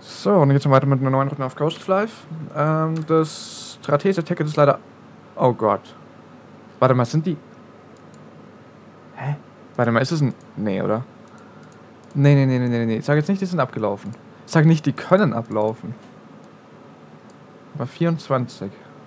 So, und jetzt weiter mit einer neuen Runde auf Ghost of Life. Das Strategia-Ticket ist leider... Oh Gott. Warte mal, sind die... Hä? Warte mal, ist es ein... Nee, oder? Nee. Ich sag jetzt nicht, die sind abgelaufen. Ich sag nicht, die können ablaufen. Aber 24.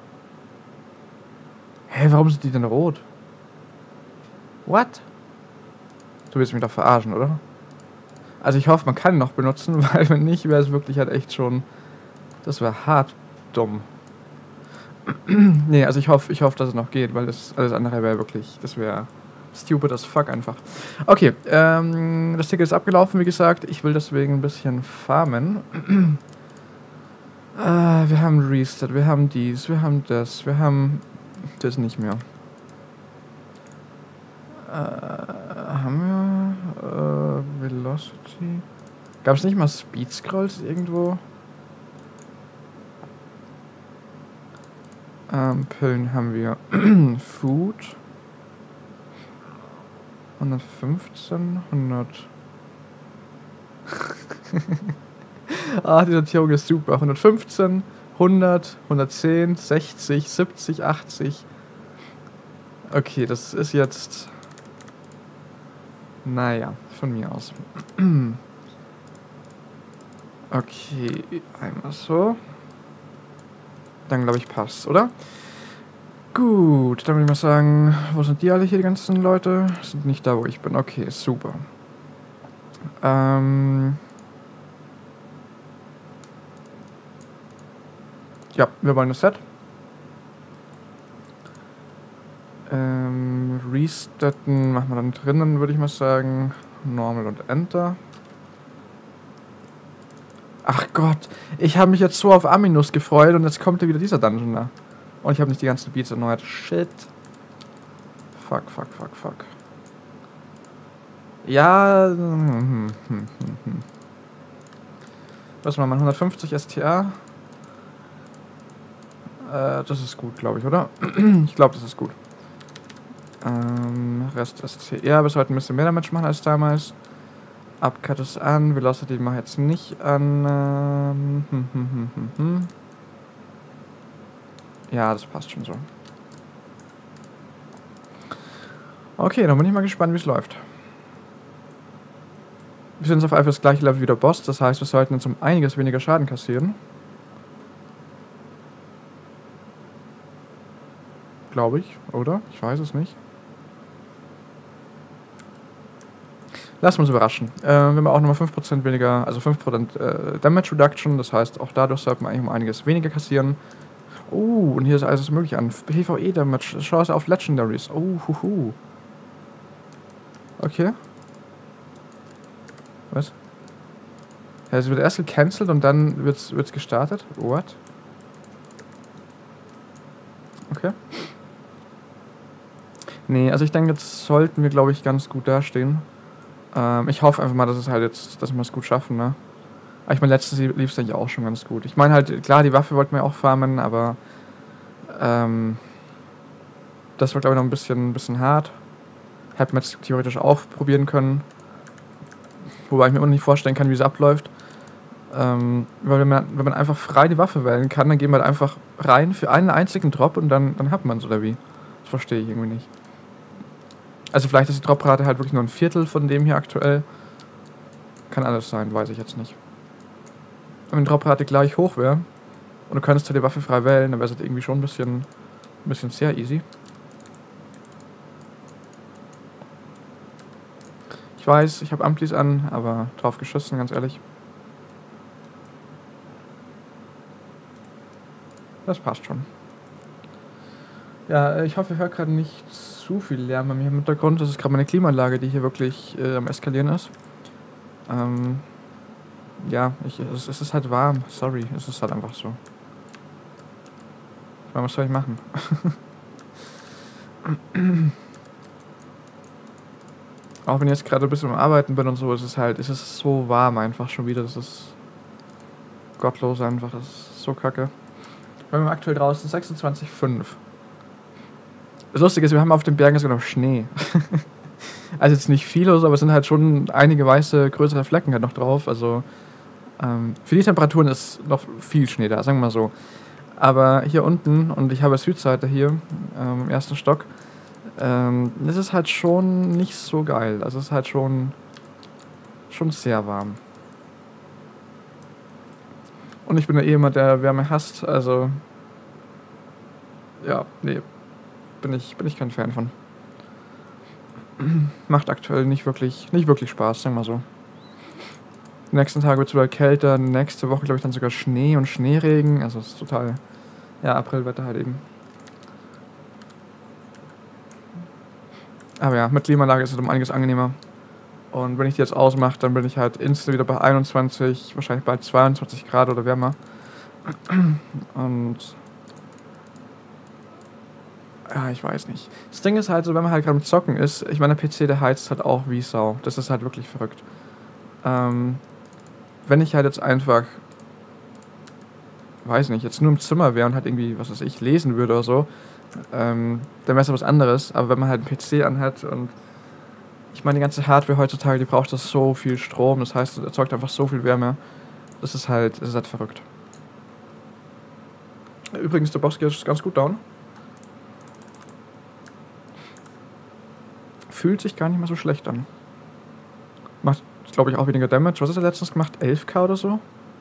Hä, warum sind die denn rot? What? Du willst mich doch verarschen, oder? Also ich hoffe, man kann ihn noch benutzen, weil wenn nicht, wäre es wirklich halt echt schon... Das wäre hart dumm. Nee, also ich hoffe, dass es noch geht, weil das alles andere wäre wirklich... Das wäre stupid as fuck einfach. Okay, das Ticket ist abgelaufen, wie gesagt. Ich will deswegen ein bisschen farmen. Wir haben Reset, wir haben dies, wir haben das, wir haben... Das nicht mehr. Haben wir Velocity? Gab es nicht mal Speed Scrolls irgendwo? Pillen haben wir. Food. 115, 100. Die Sortierung ist super. 115, 100, 110, 60, 70, 80. Okay, das ist jetzt... Naja, von mir aus. Okay, einmal so. Dann glaube ich passt, oder? Gut, dann würde ich mal sagen, wo sind die alle hier, die ganzen Leute? Sind nicht da, wo ich bin. Okay, super. Ja, wir wollen das Set. Resetten machen wir dann drinnen, würde ich mal sagen. Normal und Enter. Ach Gott, ich habe mich jetzt so auf Aminus gefreut und jetzt kommt ja wieder dieser Dungeon da. Und ich habe nicht die ganzen Beats erneuert. Shit. Fuck. Ja. Was machen wir? 150 STA. Das ist gut, glaube ich, oder? Ich glaube, das ist gut. Rest SCR, wir sollten ein bisschen mehr Damage machen als damals. Upcut ist an, Velocity mache ich jetzt nicht an. Ja, das passt schon so. Okay, dann bin ich mal gespannt, wie es läuft. Wir sind jetzt auf einfach das gleiche Level wie der Boss, das heißt, wir sollten jetzt um einiges weniger Schaden kassieren. Glaube ich, oder? Ich weiß es nicht. Lassen wir uns überraschen. Wir haben auch nochmal 5% weniger, also 5% Damage Reduction, das heißt, auch dadurch sollte man eigentlich um einiges weniger kassieren. Und hier ist alles mögliche an. PvE Damage, Chance auf Legendaries. Okay. Was? Ja, es wird erst gecancelt und dann wird's gestartet? What? Okay. Nee, also ich denke, jetzt sollten wir, glaube ich, ganz gut dastehen. Ich hoffe einfach mal, dass es halt jetzt, dass wir es gut schaffen, ne? Aber ich meine, letztes lief es eigentlich auch schon ganz gut. Ich meine halt, klar, die Waffe wollten wir auch farmen, aber das war, glaube ich, noch ein bisschen hart. Hätte man jetzt theoretisch auch probieren können. Wobei ich mir immer noch nicht vorstellen kann, wie es abläuft. Weil wenn man einfach frei die Waffe wählen kann, dann gehen wir halt einfach rein für einen einzigen Drop und dann hat man es, oder wie? Das verstehe ich irgendwie nicht. Also vielleicht ist die Droprate halt wirklich nur ein Viertel von dem hier aktuell. Kann alles sein, weiß ich jetzt nicht. Wenn die Droprate gleich hoch wäre und du könntest halt die Waffe frei wählen, dann wäre es halt irgendwie schon ein bisschen sehr easy. Ich weiß, ich habe Amplis an, aber drauf geschossen, ganz ehrlich. Das passt schon. Ja, ich hoffe, ihr hört gerade nicht zu viel Lärm bei mir im Hintergrund. Das ist gerade meine Klimaanlage, die hier wirklich am Eskalieren ist. Ja, es ist halt warm. Sorry, es ist halt einfach so. Ich meine, was soll ich machen? Auch wenn ich jetzt gerade ein bisschen am Arbeiten bin und so, ist es so warm einfach schon wieder. Das ist gottlos einfach. Das ist so kacke. Wir haben aktuell draußen 26,5. Das Lustige ist, wir haben auf den Bergen sogar noch Schnee. Also jetzt nicht viel oder so, aber es sind halt schon einige weiße, größere Flecken halt noch drauf. Also Für die Temperaturen ist noch viel Schnee da, sagen wir mal so. Aber hier unten, und ich habe Südseite hier, im ersten Stock, das ist halt schon nicht so geil. Also es ist halt schon sehr warm. Und ich bin ja eh jemand, der Wärme hasst, also ja, nee, bin ich kein Fan von. Macht aktuell nicht wirklich Spaß, sagen wir mal so. Die nächsten Tage wird es wieder kälter, nächste Woche glaube ich dann sogar Schnee und Schneeregen, also es ist total, ja, Aprilwetter halt eben. Aber ja, mit Klimaanlage ist es um einiges angenehmer. Und wenn ich die jetzt ausmache, dann bin ich halt instant wieder bei 21, wahrscheinlich bald 22 Grad oder wärmer. Und ja, ich weiß nicht. Das Ding ist halt so, wenn man halt gerade mit Zocken ist, ich meine, der PC, der heizt halt auch wie Sau. Das ist halt wirklich verrückt. Wenn ich halt jetzt einfach, weiß nicht, jetzt nur im Zimmer wäre und halt irgendwie, was weiß ich, lesen würde oder so, dann wäre es was anderes. Aber wenn man halt einen PC anhat und ich meine, die ganze Hardware heutzutage, die braucht das so viel Strom, das heißt, es erzeugt einfach so viel Wärme. Das ist halt verrückt. Übrigens, der Boss ist ganz gut down. Fühlt sich gar nicht mehr so schlecht an. Macht, glaube ich, auch weniger Damage. Was ist er letztens gemacht? 11k oder so?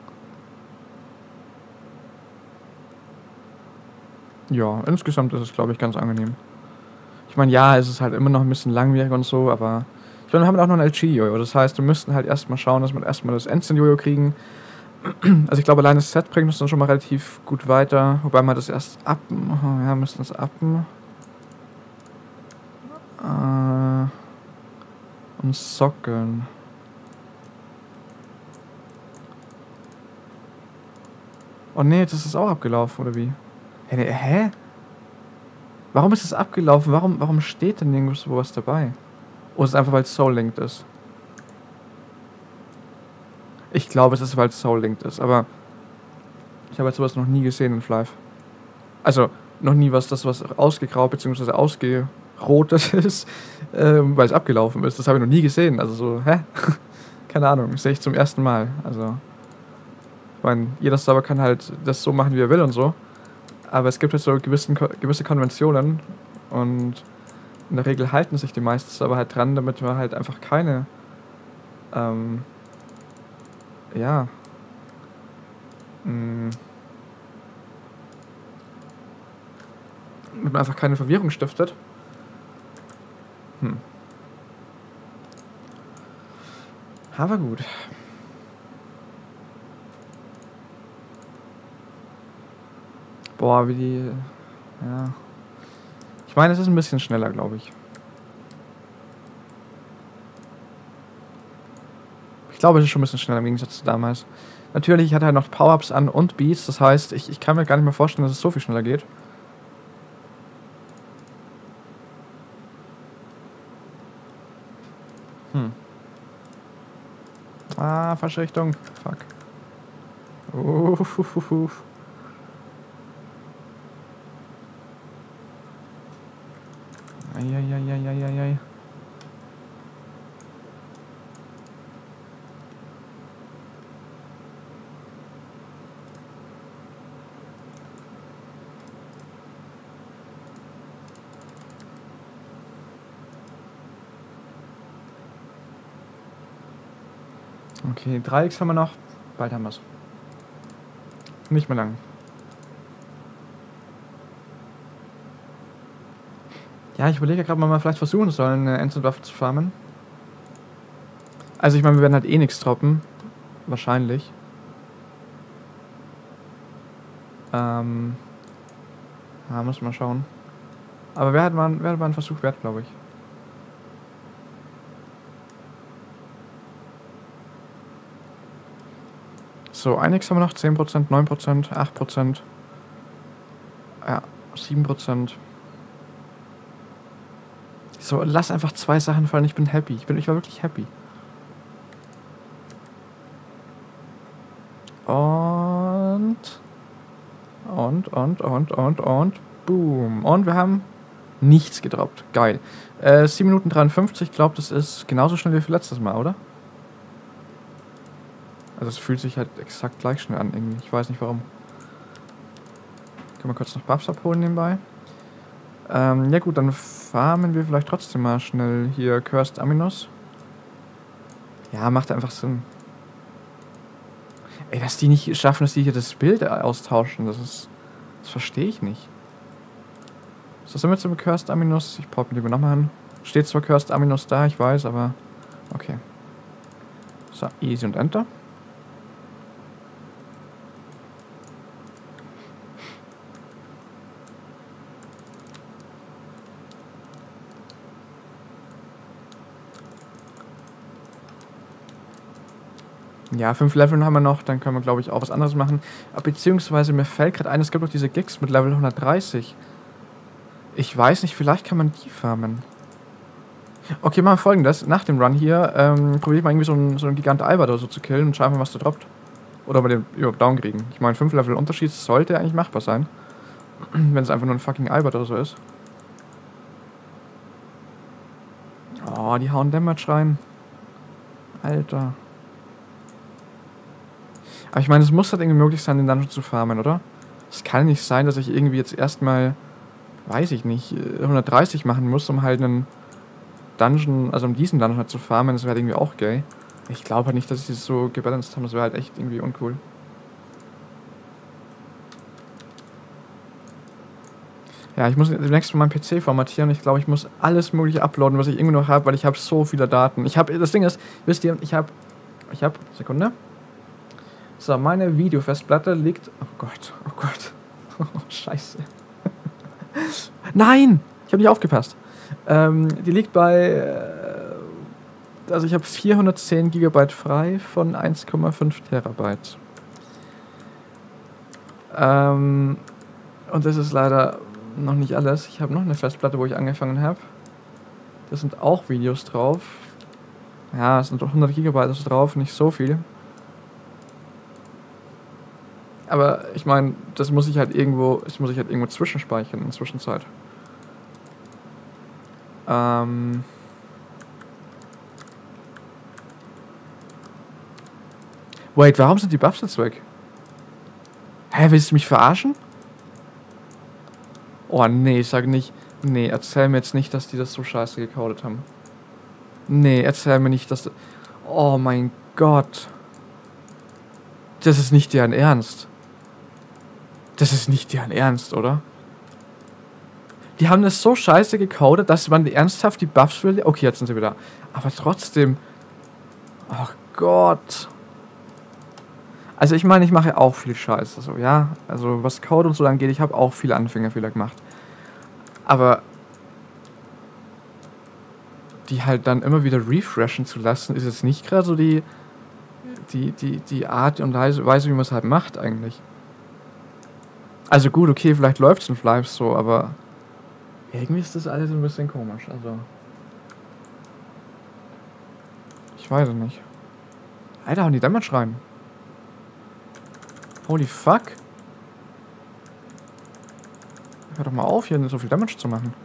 Ja, insgesamt ist es, glaube ich, ganz angenehm. Ich meine, ja, es ist halt immer noch ein bisschen langwierig und so, aber ich meine, wir haben auch noch ein LG-Jojo. Das heißt, wir müssten halt erstmal schauen, dass wir erstmal das Ensign-Jojo kriegen. Also ich glaube, allein das Set bringt uns dann schon mal relativ gut weiter. Wobei wir das erst uppen. Ja, müssen das uppen. Und sockeln. Oh ne, jetzt ist es auch abgelaufen, oder wie? Hä? Warum ist es abgelaufen? Warum steht denn nirgendwo was dabei? Oder ist es einfach, weil es Soul-Linked ist? Ich glaube, es ist, weil es Soul-Linked ist, aber ich habe jetzt sowas noch nie gesehen in Flive. Also, noch nie was ausgegraut bzw. ausgerotet ist, weil es abgelaufen ist. Das habe ich noch nie gesehen. Also so, hä? Keine Ahnung, das sehe ich zum ersten Mal. Also, ich meine, jeder Server kann halt das so machen, wie er will und so. Aber es gibt halt so gewisse Konventionen und in der Regel halten sich die meisten Server halt dran, damit wir halt einfach keine, ja, damit man einfach keine Verwirrung stiftet. Aber gut. Boah, wie die... Ja. Ich meine, es ist ein bisschen schneller, glaube ich. Ich glaube, es ist schon ein bisschen schneller im Gegensatz zu damals. Natürlich, ich hatte halt noch Power-Ups an und Beats. Das heißt, ich kann mir gar nicht mehr vorstellen, dass es so viel schneller geht. Ah, falsche Richtung. Fuck. Eieieiei. Okay, 3x haben wir noch. Bald haben wir es. Nicht mehr lang. Ja, ich überlege gerade mal vielleicht versuchen sollen, eine Ensign-Waffe zu farmen. Also ich meine, wir werden halt eh nichts droppen. Wahrscheinlich. Ja, muss mal schauen. Aber wäre halt mal ein Versuch wert, glaube ich. So, 1x haben wir noch, 10%, 9%, 8%. Ja, 7%. So, lass einfach 2 Sachen fallen, ich bin happy. Ich war wirklich happy. Und boom. Und wir haben nichts gedroppt. Geil. 7 Minuten 53, ich glaube, das ist genauso schnell wie für letztes Mal, oder? Also es fühlt sich halt exakt gleich schnell an irgendwie. Ich weiß nicht warum. Können wir kurz noch Buffs abholen nebenbei. Ja gut, dann farmen wir vielleicht trotzdem mal schnell hier Cursed Aminos. Ja, macht einfach Sinn. Ey, dass die nicht schaffen, dass die hier das Bild austauschen, das verstehe ich nicht. Ist das immer zum Cursed Aminos? Ich pop lieber nochmal an. Steht zwar Cursed Aminos da, ich weiß, aber okay. So, easy und enter. Ja, 5 Leveln haben wir noch, dann können wir, glaube ich, auch was anderes machen. Beziehungsweise mir fällt gerade ein, es gibt noch diese Gigs mit Level 130. Ich weiß nicht, vielleicht kann man die farmen. Okay, machen wir Folgendes. Nach dem Run hier probiere ich mal irgendwie so einen Gigant Albert oder so zu killen und schauen wir, was da droppt. Oder mal den überhaupt down kriegen. Ich meine, 5 Level Unterschied sollte eigentlich machbar sein. Wenn es einfach nur ein fucking Albert oder so ist. Oh, die hauen Damage rein. Alter. Aber ich meine, es muss halt irgendwie möglich sein, den Dungeon zu farmen, oder? Es kann nicht sein, dass ich irgendwie jetzt erstmal, weiß ich nicht, 130 machen muss, um halt einen Dungeon, also um diesen Dungeon halt zu farmen. Das wäre halt irgendwie auch gay. Ich glaube halt nicht, dass sie das so gebalanced haben. Das wäre halt echt irgendwie uncool. Ja, ich muss demnächst mal meinen PC formatieren. Ich glaube, ich muss alles mögliche uploaden, was ich irgendwie noch habe, weil ich habe so viele Daten. Das Ding ist, wisst ihr, ich habe, Sekunde. So, meine Videofestplatte liegt... Oh Gott, oh Gott. Oh, scheiße. Nein! Ich habe nicht aufgepasst. Die liegt bei... also ich habe 410 GB frei von 1,5 Terabyte. Und das ist leider noch nicht alles. Ich habe noch eine Festplatte, wo ich angefangen habe. Da sind auch Videos drauf. Ja, es sind 100 GB drauf, nicht so viel. Aber ich meine, das muss ich halt irgendwo zwischenspeichern in der Zwischenzeit. Wait, warum sind die Buffs jetzt weg? Hä, willst du mich verarschen? Oh nee, ich sage nicht. Nee, erzähl mir jetzt nicht, dass die das so scheiße gecodet haben. Nee, erzähl mir nicht, dass... Oh mein Gott. Das ist nicht deren Ernst. Das ist nicht deren Ernst, oder? Die haben das so scheiße gecodet, dass man ernsthaft die Buffs will. Okay, jetzt sind sie wieder. Aber trotzdem. Oh Gott. Also ich meine, ich mache auch viel Scheiße, so, ja. Also was Code und so angeht, ich habe auch viele Anfängerfehler gemacht. Aber die halt dann immer wieder refreshen zu lassen, ist jetzt nicht gerade so die Art und Weise, wie man es halt macht eigentlich. Also gut, okay, vielleicht läuft es in Live so, aber irgendwie ist das alles ein bisschen komisch, also ich weiß es nicht. Alter, hauen die Damage rein. Holy fuck. Hör doch mal auf, hier so viel Damage zu machen.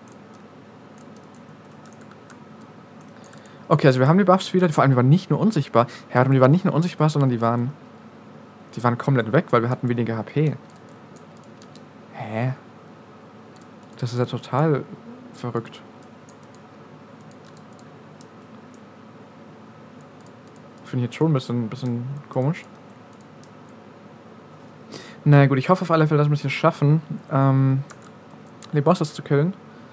Okay, also wir haben die Buffs wieder, vor allem die waren nicht nur unsichtbar. Ja, die waren nicht nur unsichtbar, sondern die waren komplett weg, weil wir hatten weniger HP. Hä? Das ist ja total verrückt. Finde ich jetzt schon ein bisschen komisch. Na gut, ich hoffe auf alle Fälle, dass wir es hier schaffen, die Bosses zu killen.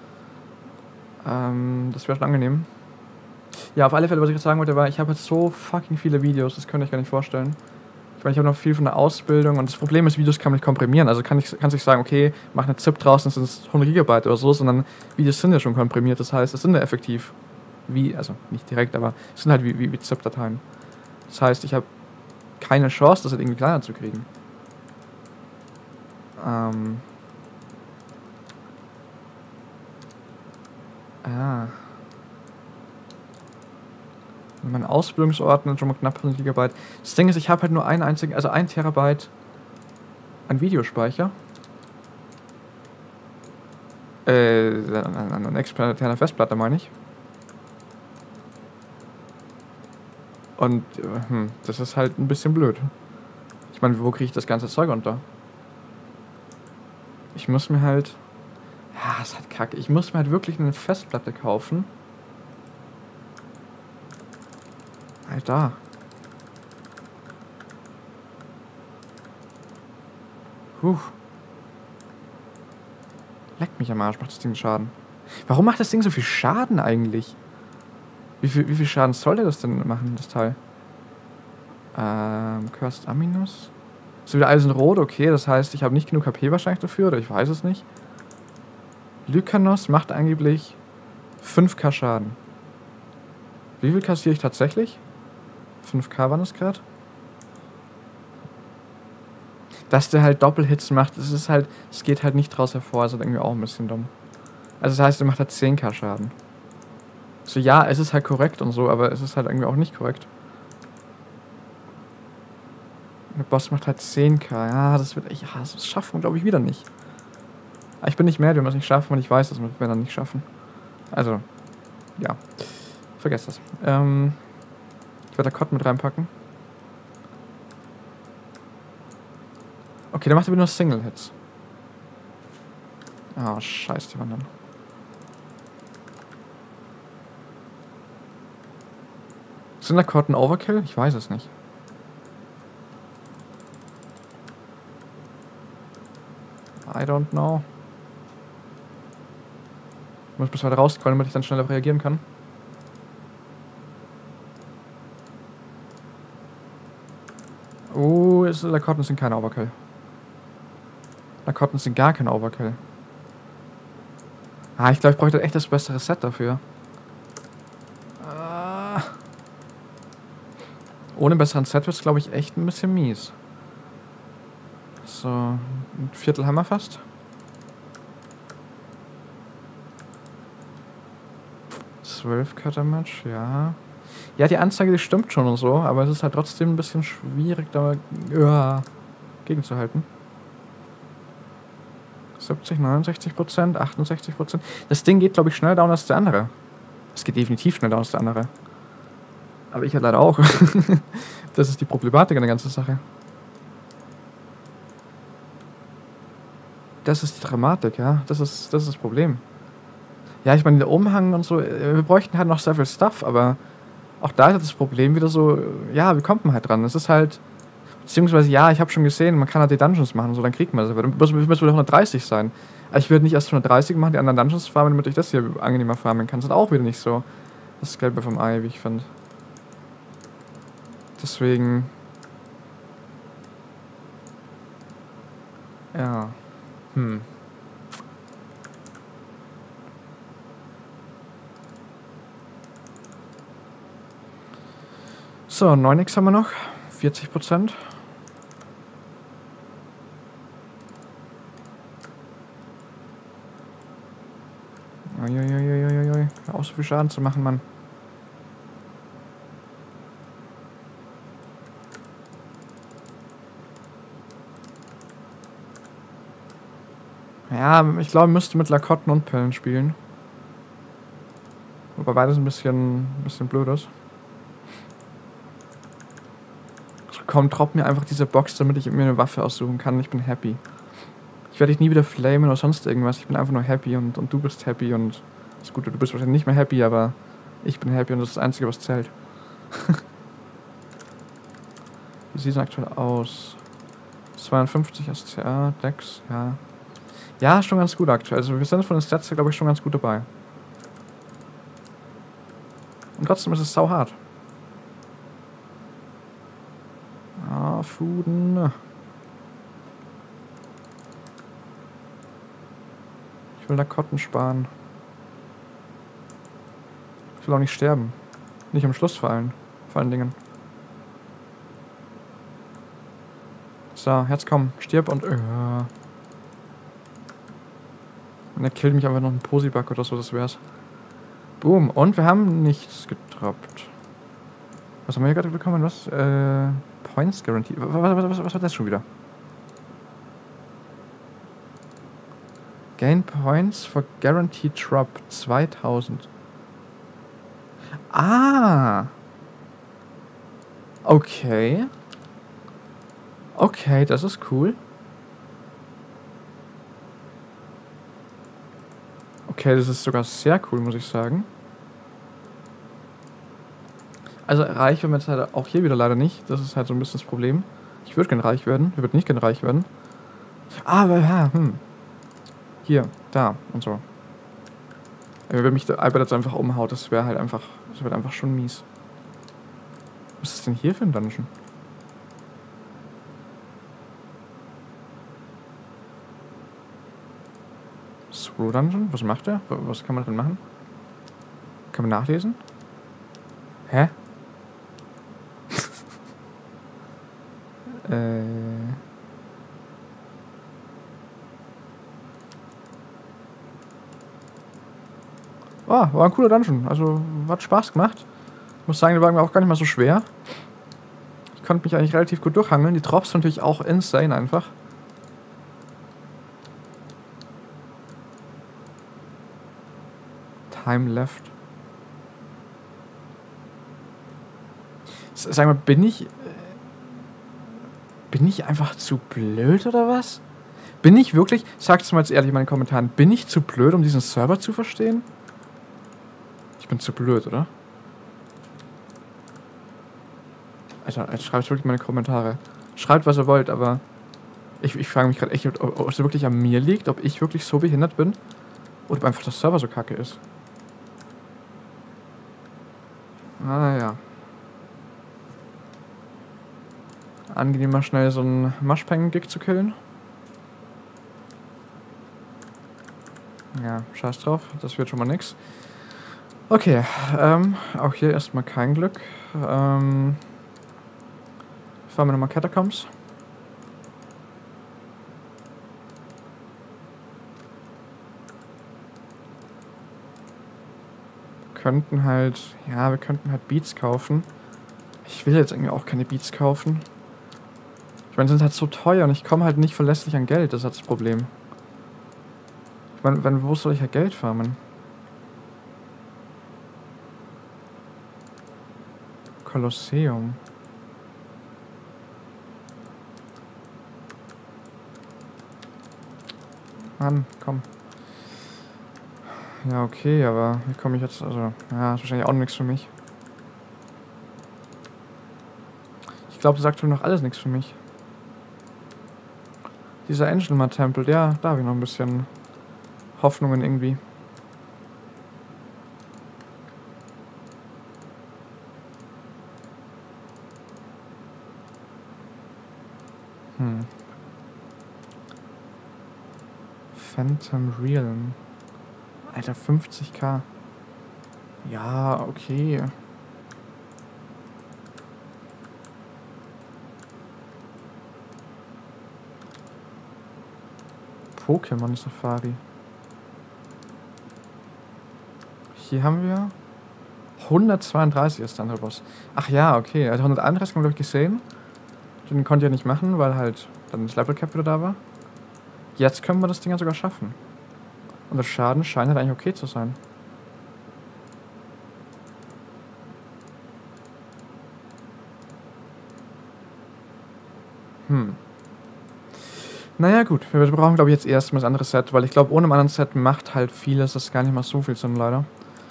Das wäre schon angenehm. Ja, auf alle Fälle, was ich jetzt sagen wollte, war, ich habe jetzt so fucking viele Videos, das könnt ihr euch gar nicht vorstellen. Ich meine, ich habe noch viel von der Ausbildung und das Problem ist, Videos kann man nicht komprimieren. Also kannst du nicht sagen, okay, mach eine ZIP draußen, das sind 100 GB oder so, sondern Videos sind ja schon komprimiert. Das heißt, es sind ja effektiv also nicht direkt, aber es sind halt wie ZIP-Dateien. Das heißt, ich habe keine Chance, das halt irgendwie kleiner zu kriegen. Mein Ausbildungsordner schon mal knapp 100 GB. Das Ding ist, ich habe halt nur 1 Terabyte an Videospeicher. An externer Festplatte meine ich. Und das ist halt ein bisschen blöd. Ich meine, wo kriege ich das ganze Zeug unter? Ich muss mir halt... Ja, ist halt kacke. Ich muss mir halt wirklich eine Festplatte kaufen. Alter. Leckt mich am Arsch, macht das Ding Schaden. Warum macht das Ding so viel Schaden eigentlich? Wie viel Schaden sollte das denn machen, das Teil? Cursed Aminus? Ist wieder Eisenrot, okay, das heißt, ich habe nicht genug HP wahrscheinlich dafür, oder ich weiß es nicht. Lykanos macht angeblich 5k Schaden. Wie viel kassiere ich tatsächlich? 5k waren es gerade? Dass der halt Doppelhits macht, es geht halt nicht draus hervor, also irgendwie auch ein bisschen dumm. Also das heißt, er macht halt 10k Schaden. So, ja, es ist halt korrekt und so, aber es ist halt irgendwie auch nicht korrekt. Der Boss macht halt 10k. Ja, das schaffen wir, glaube ich, wieder nicht. Aber ich bin nicht mehr, wir müssen es nicht schaffen und ich weiß, dass wir dann nicht schaffen. Also, ja. Vergesst das. Ich werde da Cott mit reinpacken. Okay, der macht aber nur Single-Hits. Ah, scheiße, die wandern. Sind da Cott ein Overkill? Ich weiß es nicht. I don't know. Ich muss bis weit rausscrollen, damit ich dann schneller reagieren kann. Oh, Lakotten sind keine Overkill. Lakotten sind gar kein Overkill. Ah, ich glaube, ich bräuchte echt das bessere Set dafür. Ohne besseren Set wird es, glaube ich, echt ein bisschen mies. So, ein Viertel haben wir fast. Cutter-Match, ja. Ja, die Anzeige, die stimmt schon und so, aber es ist halt trotzdem ein bisschen schwierig, da gegenzuhalten. 70, 69%, 68%. Das Ding geht, glaube ich, schneller down als der andere. Es geht definitiv schneller down als der andere. Aber ich halt leider auch. Das ist die Problematik an der ganzen Sache. Das ist die Dramatik, ja. Das ist das Problem. Ja, ich meine, der Umhang und so, wir bräuchten halt noch sehr viel Stuff, aber auch da ist das Problem wieder so, ja, wie kommt man halt dran? Es ist halt, beziehungsweise, ja, ich habe schon gesehen, man kann halt die Dungeons machen, so, dann kriegt man das. Aber dann müssen wir 130 sein. Aber ich würde nicht erst 130 machen, die anderen Dungeons farmen, damit ich das hier angenehmer farmen kann. Das ist auch wieder nicht so das Gelbe vom Ei, wie ich finde. Deswegen, ja, So, 9x haben wir noch. 40%. Uiuiuiuiui. Hör auf, so viel Schaden zu machen, Mann. Ja, ich glaube, ich müsste mit Lakotten und Pillen spielen. Wobei beides ein bisschen blöd ist. Komm, drop mir einfach diese Box, damit ich mir eine Waffe aussuchen kann. Ich bin happy. Ich werde dich nie wieder flamen oder sonst irgendwas. Ich bin einfach nur happy und du bist happy und ist gut, du bist wahrscheinlich nicht mehr happy, aber ich bin happy und das ist das Einzige, was zählt. Wie sieht es aktuell aus? 52 SCA, Dex, ja. Ja, schon ganz gut aktuell. Also wir sind von den Stats, glaube ich, schon ganz gut dabei. Und trotzdem ist es sauhart. Fuden. Ich will Lakotten sparen. Ich will auch nicht sterben. Nicht am Schluss vor allen Dingen. So, jetzt komm, stirb und und er killt mich einfach noch ein Posibug oder so, das wär's. Boom, und wir haben nichts gedroppt. Was haben wir hier gerade bekommen? Was? Points Guarantee. Was war das schon wieder? Gain Points for Guaranteed Drop 2000. Ah! Okay. Okay, das ist cool. Okay, das ist sogar sehr cool, muss ich sagen. Also reich werden wir jetzt halt auch hier wieder leider nicht. Das ist halt so ein bisschen das Problem. Ich würde gerne reich werden. Wir würden nicht gerne reich werden. Aber ja, hier, da und so. Wenn mich der Albert jetzt einfach umhaut, das wäre halt einfach, das wird einfach schon mies. Was ist denn hier für ein Dungeon? Screw Dungeon? Was macht der? Was kann man drin machen? Kann man nachlesen? Hä? Oh, war ein cooler Dungeon. Also, hat Spaß gemacht. Ich muss sagen, der war mir auch gar nicht mal so schwer. Ich konnte mich eigentlich relativ gut durchhangeln. Die Drops sind natürlich auch insane einfach. Time left. Sag mal, bin ich einfach zu blöd oder was? Bin ich wirklich, sagt's mal jetzt ehrlich in meinen Kommentaren, bin ich zu blöd, um diesen Server zu verstehen? Ich bin zu blöd, oder? Alter, jetzt schreibt wirklich meine Kommentare. Schreibt, was ihr wollt, aber ich frage mich gerade echt, ob es wirklich an mir liegt, ob ich wirklich so behindert bin oder ob einfach der Server so kacke ist. Ah ja. Angenehm mal schnell so einen Maschpeng-Gig zu killen. Ja, scheiß drauf, das wird schon mal nix. Okay, auch hier erstmal kein Glück. Fahren wir nochmal Catacombs. Könnten halt, ja, wir könnten halt Beats kaufen. Ich will jetzt irgendwie auch keine Beats kaufen. Ich meine, sie sind halt so teuer und ich komme halt nicht verlässlich an Geld, das ist halt das Problem. Ich meine, wo soll ich ja Geld farmen? Kolosseum. Mann, komm. Ja, okay, aber wie komme ich jetzt, also, ja, ist wahrscheinlich auch nichts für mich. Ich glaube, das sagt schon noch alles nichts für mich. Dieser Angelmar-Tempel, ja, da habe ich noch ein bisschen Hoffnungen irgendwie. Phantom Realm. Alter, 50k. Ja, okay. Pokémon Safari. Hier haben wir 132 ist der andere Boss. Ach ja, okay. Also 131 haben wir, glaube ich, gesehen. Den konnte ich ja nicht machen, weil halt dann das Level Cap wieder da war. Jetzt können wir das Ding ja sogar schaffen. Und der Schaden scheint halt eigentlich okay zu sein. Naja gut, wir brauchen glaube ich jetzt erstmal das andere Set, weil ich glaube ohne ein anderes Set macht halt vieles, das gar nicht mal so viel Sinn leider.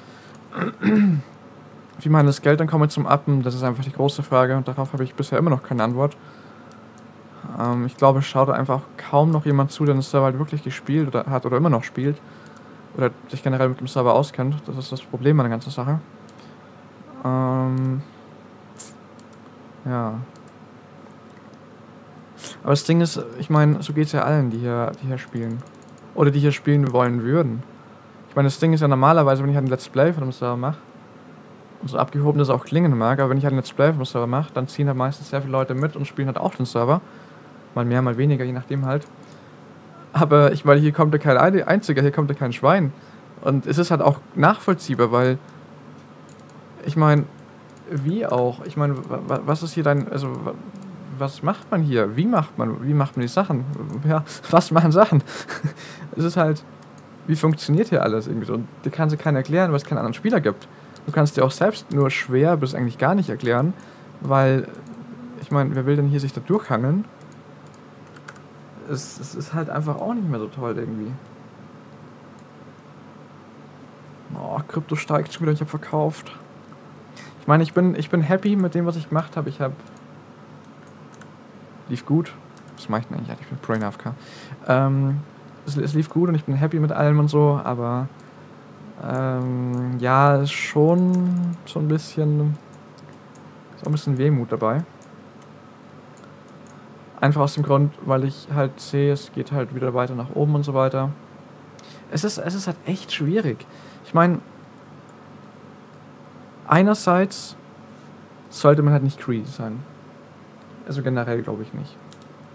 Wie man das Geld dann komme zum Uppen, das ist einfach die große Frage und darauf habe ich bisher immer noch keine Antwort. Ich glaube, es schaut einfach kaum noch jemand zu, der den Server halt wirklich gespielt oder hat oder immer noch spielt. Oder sich generell mit dem Server auskennt. Das ist das Problem an der ganzen Sache. Ja. Aber das Ding ist, ich meine, so geht es ja allen, die hier spielen. Oder die hier spielen wollen würden. Ich meine, das Ding ist ja normalerweise, wenn ich halt ein Let's Play von dem Server mache, und so abgehoben das auch klingen mag, aber wenn ich halt ein Let's Play von dem Server mache, dann ziehen halt meistens sehr viele Leute mit und spielen halt auch den Server. Mal mehr, mal weniger, je nachdem halt. Aber ich meine, hier kommt ja kein einziger, hier kommt ja kein Schwein. Und es ist halt auch nachvollziehbar, weil ich meine, wie auch? Ich meine, was ist hier also was macht man hier? Wie macht man die Sachen? Ja, was machen Sachen? Es ist halt, wie funktioniert hier alles irgendwie so? Und dir kann sie keiner erklären, weil es keinen anderen Spieler gibt. Du kannst dir auch selbst nur schwer bis eigentlich gar nicht erklären, Weil, ich meine, wer will denn hier sich da durchhangeln? Es ist halt einfach auch nicht mehr so toll irgendwie. Oh, Krypto steigt schon wieder, ich habe verkauft. Ich meine, ich bin happy mit dem, was ich gemacht habe. Lief gut. Was mache ich denn eigentlich? Ich bin Brain AFK. Es lief gut und ich bin happy mit allem und so, aber ja, ist schon so ein bisschen Wehmut dabei. Einfach aus dem Grund, weil ich halt sehe, es geht halt wieder weiter nach oben und so weiter. Es ist halt echt schwierig. Ich meine, einerseits sollte man halt nicht greedy sein. Also generell glaube ich nicht.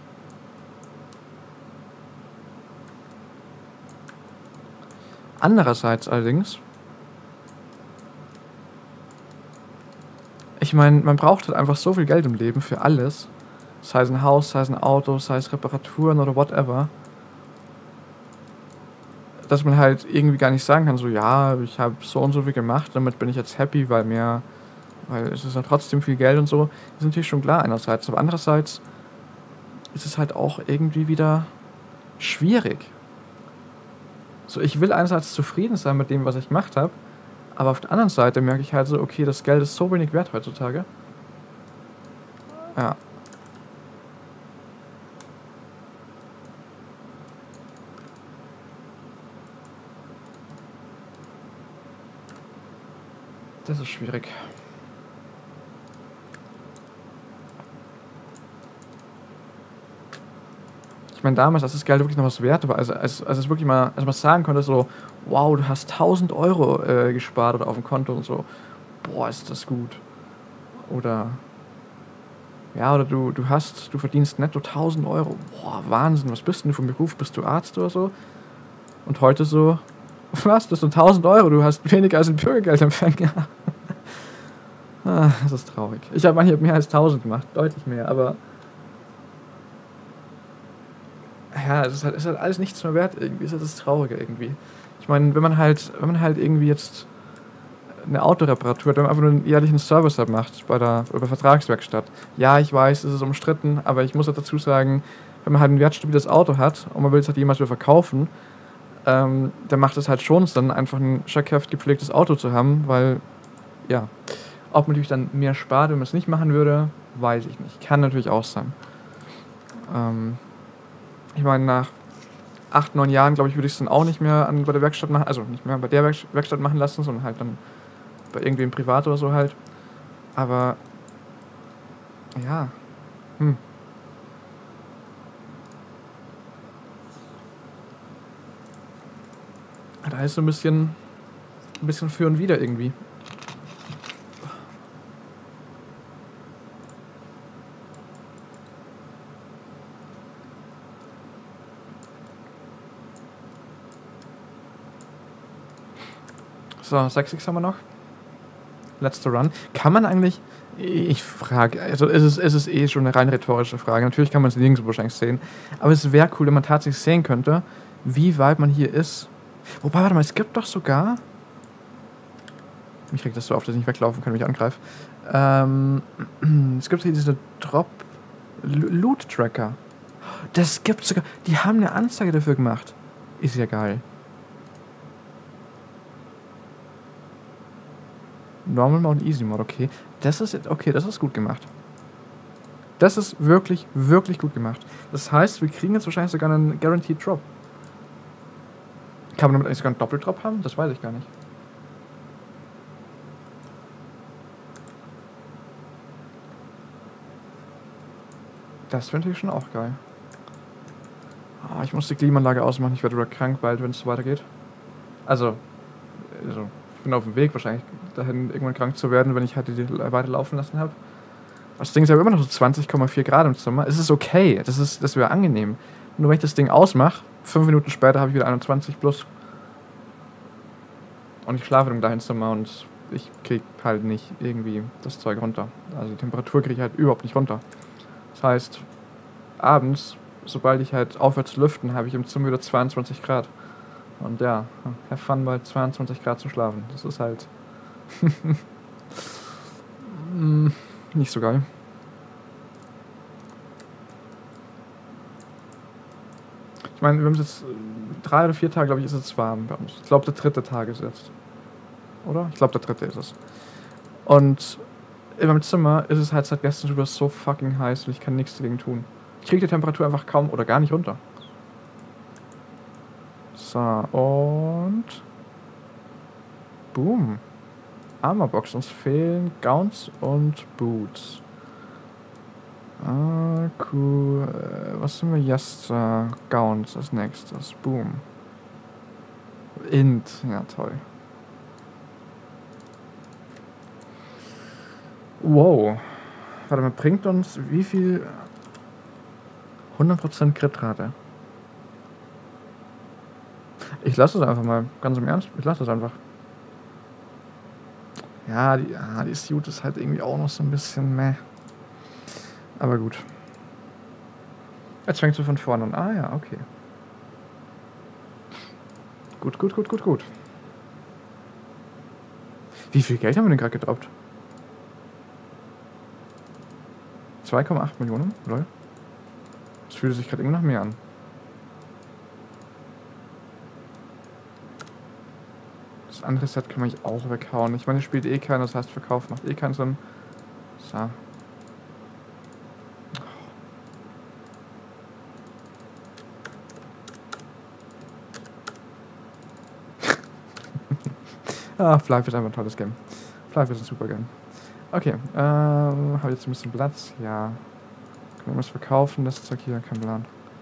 Andererseits allerdings, ich meine, man braucht halt einfach so viel Geld im Leben für alles. Sei es ein Haus, sei es ein Auto, sei es Reparaturen oder whatever. Dass man halt irgendwie gar nicht sagen kann, so ja, ich habe so und so viel gemacht, damit bin ich jetzt happy, weil es ist ja trotzdem viel Geld und so. Ist natürlich schon klar einerseits, aber andererseits ist es halt auch irgendwie wieder schwierig. So, ich will einerseits zufrieden sein mit dem, was ich gemacht habe, aber auf der anderen Seite merke ich halt so, okay, das Geld ist so wenig wert heutzutage. Ja. Das ist schwierig. Ich meine, damals, als das Geld wirklich noch was wert war, als es wirklich mal, als man sagen konnte, so, wow, du hast 1.000 € gespart oder auf dem Konto und so, boah, ist das gut. Oder, ja, oder du verdienst netto 1.000 €, boah, Wahnsinn, was bist denn du für ein Beruf, bist du Arzt oder so? Und heute so, was, das sind 1.000 €, du hast weniger als ein Bürgergeldempfänger. Das ist traurig. Ich habe mehr als 1.000 gemacht, deutlich mehr, aber ja, es ist halt alles nichts mehr wert irgendwie. Es ist das Traurige irgendwie. Ich meine, wenn man halt irgendwie jetzt eine Autoreparatur hat, wenn man einfach nur einen jährlichen Service halt macht bei der Vertragswerkstatt. Ja, ich weiß, es ist umstritten, aber ich muss halt dazu sagen, wenn man halt ein wertstabiles Auto hat und man will es halt jemals wieder verkaufen, dann macht es halt schon Sinn, einfach ein schackheft gepflegtes Auto zu haben, weil, ja, ob man natürlich dann mehr spart, wenn man es nicht machen würde, weiß ich nicht. Kann natürlich auch sein. Ich meine, nach 8, 9 Jahren, glaube ich, würde ich es dann auch nicht mehr bei der Werkstatt machen, also nicht mehr bei der Werkstatt machen lassen, sondern halt dann bei irgendwem privat oder so halt. Aber, ja, Da ist so ein bisschen für und wider irgendwie. So, 6x haben wir noch. Letzter Run. Kann man eigentlich, ich frage, also es ist eh schon eine rein rhetorische Frage. Natürlich kann man es nirgendwo wahrscheinlich sehen. Aber es wäre cool, wenn man tatsächlich sehen könnte, wie weit man hier ist. Wobei, warte mal, es gibt doch sogar. Mich regt das so auf, dass ich nicht weglaufen kann, wenn ich angreife. Es gibt hier diese Loot-Tracker. Das gibt's sogar. Die haben eine Anzeige dafür gemacht. Ist ja geil. Normal Mode und Easy Mode, okay. Das ist gut gemacht. Das ist wirklich, wirklich gut gemacht. Das heißt, wir kriegen jetzt wahrscheinlich sogar einen Guaranteed Drop. Kann man damit eigentlich sogar einen Doppeldrop haben? Das weiß ich gar nicht. Das wäre natürlich schon auch geil. Oh, ich muss die Klimaanlage ausmachen. Ich werde wieder krank bald, wenn es so weitergeht. Also, ich bin auf dem Weg wahrscheinlich dahin, irgendwann krank zu werden, wenn ich halt die weiterlaufen lassen habe. Das Ding ist aber immer noch so 20,4 Grad im Sommer. Es ist okay, das wäre angenehm. Nur wenn ich das Ding ausmache, 5 Minuten später habe ich wieder 21 plus. Und ich schlafe dann gleich im Sommer und ich krieg halt nicht irgendwie das Zeug runter. Also die Temperatur kriege ich halt überhaupt nicht runter. Das heißt, abends, sobald ich halt aufhöre zu lüften, habe ich im Zimmer wieder 22 Grad. Und ja, have fun bei 22 Grad zu schlafen. Das ist halt Nicht so geil. Ich meine, wir haben jetzt 3 oder 4 Tage, glaube ich, ist es warm bei uns. Ich glaube, der 3. Tag ist jetzt. Oder? Ich glaube, der 3. ist es. Und in meinem Zimmer ist es halt seit gestern schon so fucking heiß und ich kann nichts dagegen tun. Ich kriege die Temperatur einfach kaum oder gar nicht runter. So, und... Boom. Armorbox. Uns fehlen Gowns und Boots. Ah, cool. Was sind wir jetzt? Gowns als nächstes. Boom. Int. Ja, toll. Wow. Warte mal, bringt uns wie viel? 100% Crit-Rate. Ich lasse es einfach mal. Ganz im Ernst. Ich lasse es einfach. Ja, die Suit ist halt irgendwie auch noch so ein bisschen meh. Aber gut. Jetzt fängst du von vorne an. Ah ja, okay. Gut. Wie viel Geld haben wir denn gerade gedroppt? 2,8 Millionen? Lol. Das fühlt sich gerade irgendwie nach mehr an. Das andere Set kann man auch weghauen. Ich meine, es spielt eh keiner, das heißt, Verkauf macht eh keinen Sinn. So. Flife ist einfach ein tolles Game. Flife ist ein super Game. Okay, habe ich jetzt ein bisschen Platz? Ja. Kann ich was verkaufen? Das Zeug hier, kein Plan.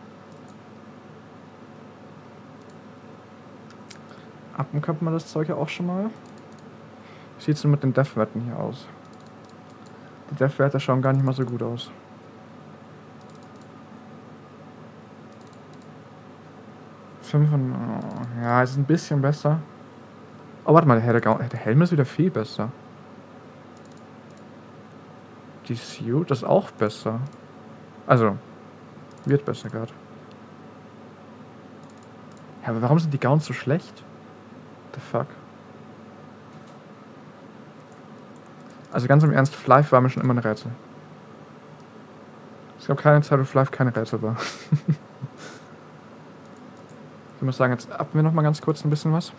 Appen könnte man das Zeug ja auch schon mal. Wie sieht es denn mit den Death-Werten hier aus? Die Death-Werte schauen gar nicht mal so gut aus. Ja, ist ein bisschen besser. Oh, warte mal, der Helm ist wieder viel besser. Die Suit ist auch besser. Also, wird besser gerade. Ja, aber warum sind die Gowns so schlecht? The fuck? Also ganz im Ernst, Flife war mir schon immer ein Rätsel. Es gab keine Zeit, wo Flife keine Rätsel war. Ich muss sagen, jetzt appen wir noch mal ganz kurz ein bisschen was.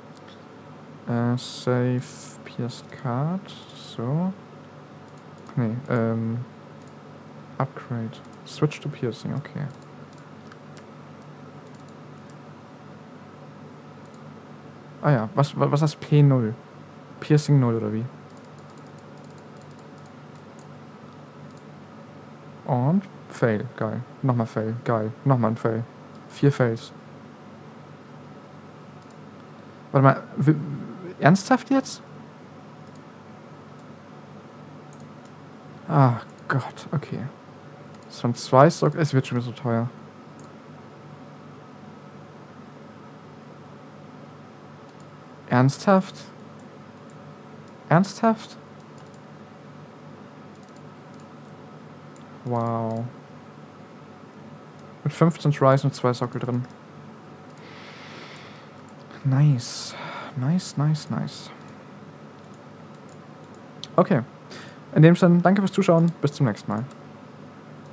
Save Pierce Card. So. Nee, Upgrade. Switch to Piercing, okay. Ah ja, was heißt P0? Piercing 0 oder wie? Und Fail, geil. Nochmal Fail, geil. Nochmal ein Fail. 4 Fails. Warte mal, ernsthaft jetzt? Ah Gott, okay. Das waren 2 Stock. Es wird schon wieder so teuer. Ernsthaft? Ernsthaft? Wow. Mit 15 Tries und 2 Sockel drin. Nice. Nice. Okay. In dem Sinne, danke fürs Zuschauen. Bis zum nächsten Mal.